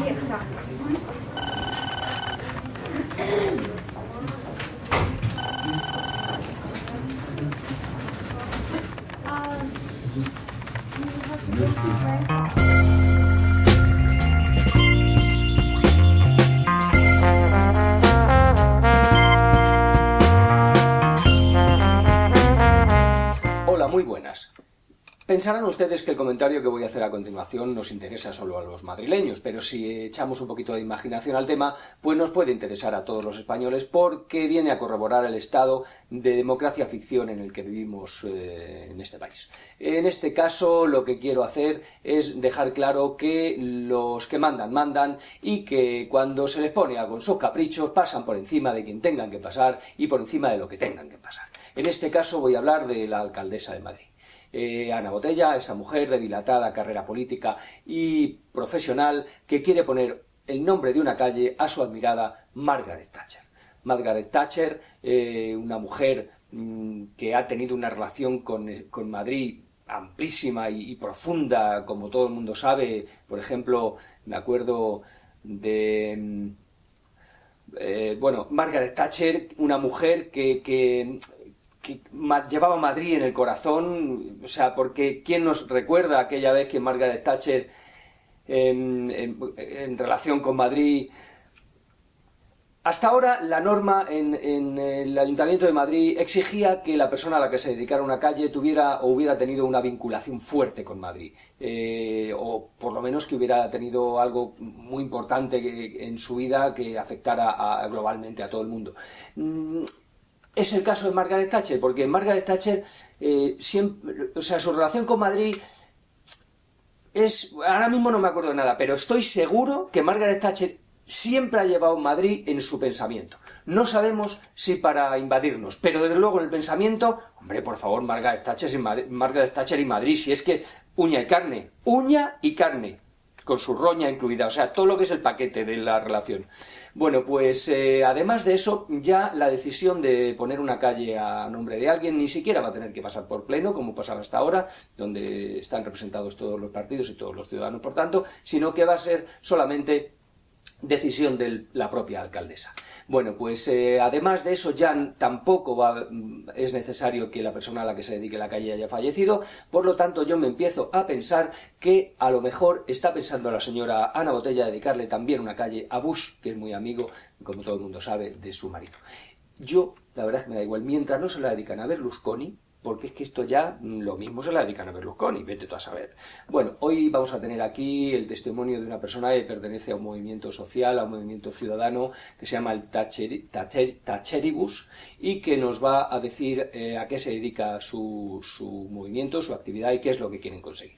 vieja. Hola, muy buenas. Pensarán ustedes que el comentario que voy a hacer a continuación nos interesa solo a los madrileños, pero si echamos un poquito de imaginación al tema, pues nos puede interesar a todos los españoles porque viene a corroborar el estado de democracia ficción en el que vivimos en este país. En este caso, lo que quiero hacer es dejar claro que los que mandan, mandan y que cuando se les pone algo en sus caprichos pasan por encima de quien tengan que pasar y por encima de lo que tengan que pasar. En este caso voy a hablar de la alcaldesa de Madrid. Ana Botella, esa mujer de dilatada carrera política y profesional que quiere poner el nombre de una calle a su admirada Margaret Thatcher. Margaret Thatcher, una mujer que ha tenido una relación con Madrid amplísima y profunda, como todo el mundo sabe. Por ejemplo, me acuerdo de... Margaret Thatcher, una mujer que llevaba Madrid en el corazón, o sea, porque ¿quién nos recuerda aquella vez que Margaret Thatcher en relación con Madrid? Hasta ahora la norma en el Ayuntamiento de Madrid exigía que la persona a la que se dedicara una calle tuviera o hubiera tenido una vinculación fuerte con Madrid, o por lo menos que hubiera tenido algo muy importante en su vida que afectara globalmente a todo el mundo. Es el caso de Margaret Thatcher, porque Margaret Thatcher, su relación con Madrid es... Ahora mismo no me acuerdo de nada, pero estoy seguro que Margaret Thatcher siempre ha llevado Madrid en su pensamiento. No sabemos si para invadirnos, pero desde luego en el pensamiento, hombre, por favor, Margaret Thatcher y Madrid, si es que uña y carne, con su roña incluida, o sea, todo lo que es el paquete de la relación. Bueno, pues además de eso, ya la decisión de poner una calle a nombre de alguien ni siquiera va a tener que pasar por pleno, como pasaba hasta ahora, donde están representados todos los partidos y todos los ciudadanos, por tanto, sino que va a ser solamente decisión de la propia alcaldesa. Bueno, pues además de eso ya tampoco es necesario que la persona a la que se dedique la calle haya fallecido, por lo tanto yo me empiezo a pensar que a lo mejor está pensando la señora Ana Botella dedicarle también una calle a Bush, que es muy amigo, como todo el mundo sabe, de su marido. Yo, la verdad es que me da igual, mientras no se la dedican a Berlusconi, porque es que esto ya lo mismo se la dedican a Berlusconi, vete tú a saber. Bueno, hoy vamos a tener aquí el testimonio de una persona que pertenece a un movimiento social, a un movimiento ciudadano que se llama el Thatcheribus y que nos va a decir a qué se dedica su movimiento, su actividad y qué es lo que quieren conseguir.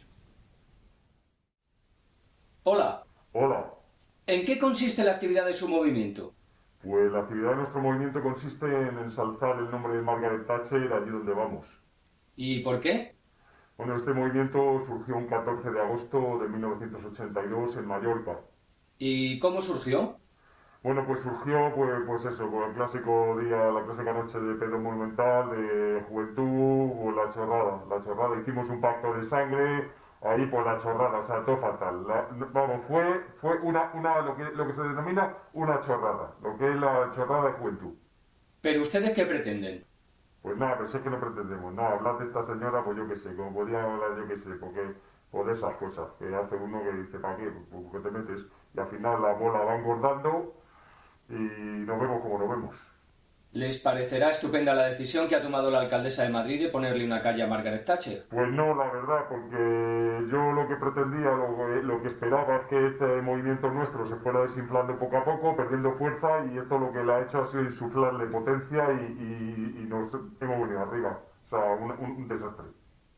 Hola. Hola. ¿En qué consiste la actividad de su movimiento? Pues la actividad de nuestro movimiento consiste en ensalzar el nombre de Margaret Thatcher allí donde vamos. ¿Y por qué? Bueno, este movimiento surgió un 14 de agosto de 1982 en Mallorca. ¿Y cómo surgió? Bueno, pues surgió pues eso, con el clásico día, la clásica noche de pedo monumental, de juventud, pues la chorrada. Hicimos un pacto de sangre, ahí por la chorrada, o sea, todo fatal. Fue lo que se denomina una chorrada, lo que es la chorrada de juventud. ¿Pero ustedes qué pretenden? Pues nada, pero sé que no pretendemos, no, hablar de esta señora, pues yo qué sé, como podría hablar yo qué sé, porque por esas cosas que hace uno que dice, ¿para qué? Pues porque te metes y al final la bola va engordando y nos vemos como nos vemos. ¿Les parecerá estupenda la decisión que ha tomado la alcaldesa de Madrid de ponerle una calle a Margaret Thatcher? Pues no, la verdad, porque yo lo que pretendía, lo que esperaba es que este movimiento nuestro se fuera desinflando poco a poco, perdiendo fuerza, y esto lo que le ha hecho ha sido insuflarle potencia y nos hemos venido arriba. O sea, un desastre.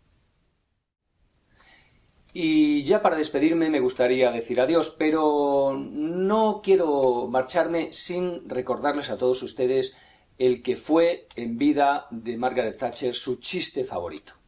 Y ya para despedirme me gustaría decir adiós, pero no quiero marcharme sin recordarles a todos ustedes el que fue en vida de Margaret Thatcher su chiste favorito.